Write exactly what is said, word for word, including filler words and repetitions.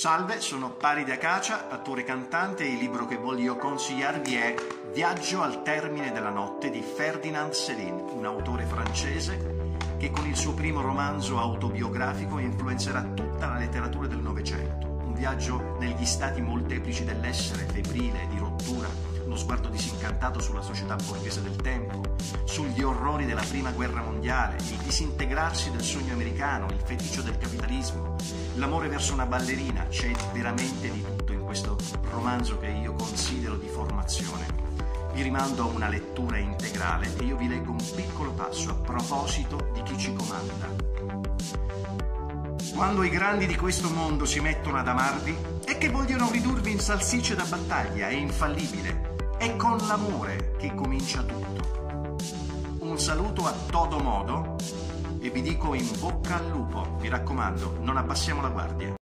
Salve, sono Paride Acacia, attore cantante, e il libro che voglio consigliarvi è Viaggio al termine della notte di Ferdinand Céline, un autore francese che con il suo primo romanzo autobiografico influenzerà tutta la letteratura del Novecento. Un viaggio negli stati molteplici dell'essere, febbrile, di rottura, uno sguardo disincantato sulla società borghese del tempo, sugli orrori della prima guerra mondiale, il disintegrarsi del sogno americano, il feticcio del capitalismo, l'amore verso una ballerina. C'è veramente di tutto in questo romanzo che io considero di formazione. Vi rimando a una lettura integrale e io vi leggo un piccolo passo a proposito di chi ci comanda. Quando i grandi di questo mondo si mettono ad amarvi è che vogliono ridurvi in salsicce da battaglia, è infallibile. È con l'amore che comincia tutto. Un saluto a todo modo e vi dico in bocca al lupo. Mi raccomando, non abbassiamo la guardia.